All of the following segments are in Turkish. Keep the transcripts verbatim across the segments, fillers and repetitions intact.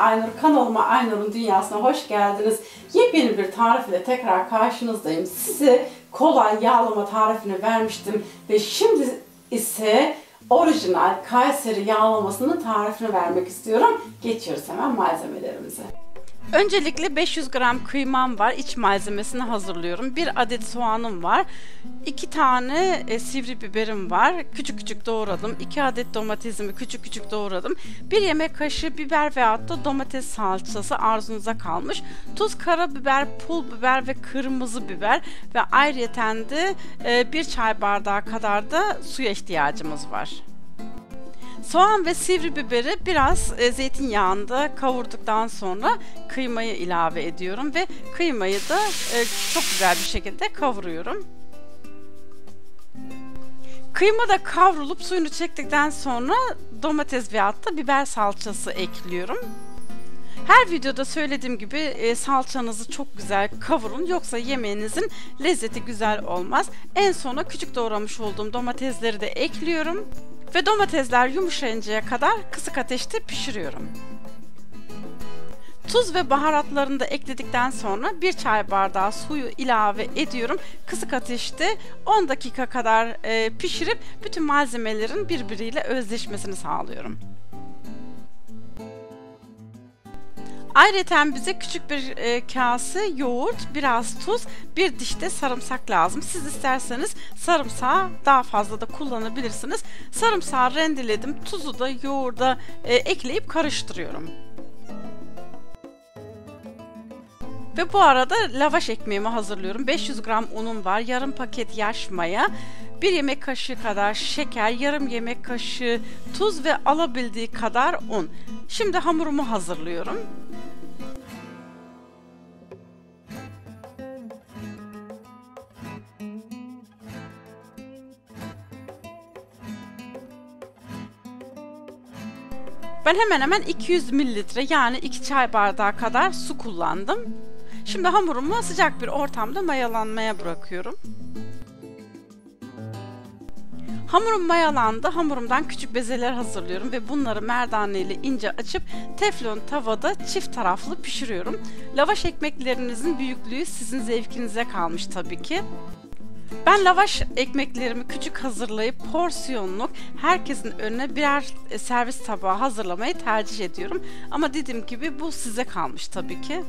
Aynur, kanalıma Aynur'un Dünyası'na hoş geldiniz. Yepyeni bir tarif ile tekrar karşınızdayım. Size kolay yağlama tarifini vermiştim ve şimdi ise orijinal Kayseri yağlamasının tarifini vermek istiyorum. Geçiyoruz hemen malzemelerimize. Öncelikle beş yüz gram kıymam var. İç malzemesini hazırlıyorum. bir adet soğanım var. iki tane e, sivri biberim var. Küçük küçük doğradım. iki adet domatesimi küçük küçük doğradım. bir yemek kaşığı biber veyahut da domates salçası arzunuza kalmış. Tuz, karabiber, pul biber ve kırmızı biber ve ayrıyeten de e, bir çay bardağı kadar da suya ihtiyacımız var. Soğan ve sivri biberi biraz e, zeytinyağında kavurduktan sonra kıymayı ilave ediyorum ve kıymayı da e, çok güzel bir şekilde kavuruyorum. Kıyma da kavrulup suyunu çektikten sonra domates veyahut da biber salçası ekliyorum. Her videoda söylediğim gibi e, salçanızı çok güzel kavurun, yoksa yemeğinizin lezzeti güzel olmaz. En sona küçük doğramış olduğum domatesleri de ekliyorum. Ve domatesler yumuşayıncaya kadar kısık ateşte pişiriyorum. Tuz ve baharatlarını da ekledikten sonra bir çay bardağı suyu ilave ediyorum. Kısık ateşte on dakika kadar e, pişirip bütün malzemelerin birbiriyle özleşmesini sağlıyorum. Ayrıca bize küçük bir e, kase yoğurt, biraz tuz, bir diş de sarımsak lazım. Siz isterseniz sarımsağı daha fazla da kullanabilirsiniz. Sarımsağı rendeledim, tuzu da yoğurda e, ekleyip karıştırıyorum. Ve bu arada lavaş ekmeğimi hazırlıyorum. beş yüz gram unum var, yarım paket yaş maya, bir yemek kaşığı kadar şeker, yarım yemek kaşığı tuz ve alabildiği kadar un. Şimdi hamurumu hazırlıyorum. Ben hemen hemen iki yüz mililitre yani iki çay bardağı kadar su kullandım. Şimdi hamurumu sıcak bir ortamda mayalanmaya bırakıyorum. Hamurum mayalandı. Hamurumdan küçük bezeler hazırlıyorum ve bunları merdane ile ince açıp teflon tavada çift taraflı pişiriyorum. Lavaş ekmeklerinizin büyüklüğü sizin zevkinize kalmış tabii ki. Ben lavaş ekmeklerimi küçük hazırlayıp porsiyonluk herkesin önüne birer servis tabağı hazırlamayı tercih ediyorum. Ama dediğim gibi bu size kalmış tabii ki.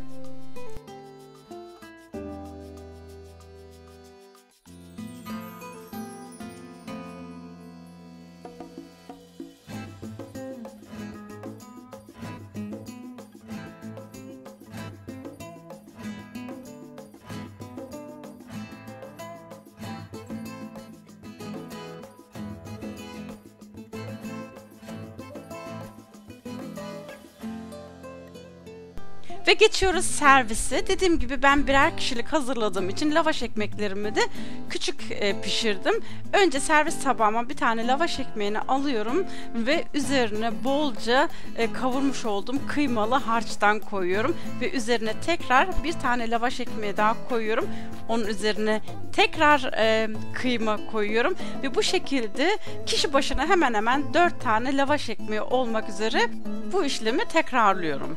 Ve geçiyoruz servise. Dediğim gibi ben birer kişilik hazırladığım için lavaş ekmeklerimi de küçük e, pişirdim. Önce servis tabağıma bir tane lavaş ekmeğini alıyorum ve üzerine bolca e, kavurmuş olduğum kıymalı harçtan koyuyorum. Ve üzerine tekrar bir tane lavaş ekmeği daha koyuyorum. Onun üzerine tekrar e, kıyma koyuyorum. Ve bu şekilde kişi başına hemen hemen dört tane lavaş ekmeği olmak üzere bu işlemi tekrarlıyorum.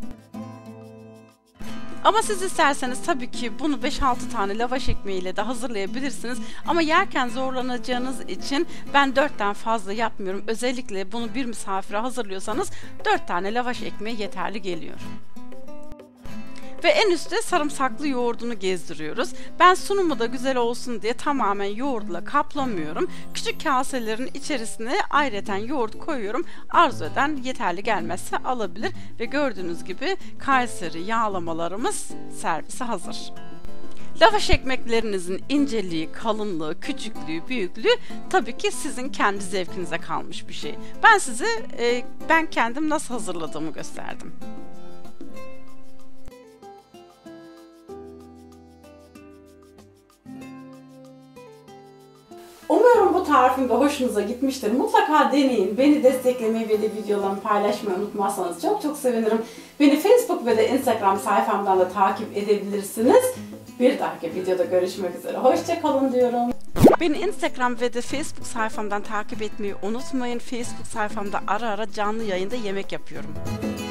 Ama siz isterseniz tabii ki bunu beş altı tane lavaş ekmeğiyle de hazırlayabilirsiniz. Ama yerken zorlanacağınız için ben dörtten fazla yapmıyorum. Özellikle bunu bir misafire hazırlıyorsanız dört tane lavaş ekmeği yeterli geliyor. Ve en üstte sarımsaklı yoğurdunu gezdiriyoruz. Ben sunumu da güzel olsun diye tamamen yoğurtla kaplamıyorum. Küçük kaselerin içerisine ayrıca yoğurt koyuyorum. Arzu eden yeterli gelmezse alabilir. Ve gördüğünüz gibi Kayseri yağlamalarımız servise hazır. Lavaş ekmeklerinizin inceliği, kalınlığı, küçüklüğü, büyüklüğü tabii ki sizin kendi zevkinize kalmış bir şey. Ben size e, ben kendim nasıl hazırladığımı gösterdim. Umuyorum bu tarifim de hoşunuza gitmiştir. Mutlaka deneyin. Beni desteklemeyi ve de videolarımı paylaşmayı unutmazsanız çok çok sevinirim. Beni Facebook ve de Instagram sayfamdan da takip edebilirsiniz. Bir dahaki videoda görüşmek üzere. Hoşça kalın diyorum. Beni Instagram ve de Facebook sayfamdan takip etmeyi unutmayın. Facebook sayfamda ara ara canlı yayında yemek yapıyorum.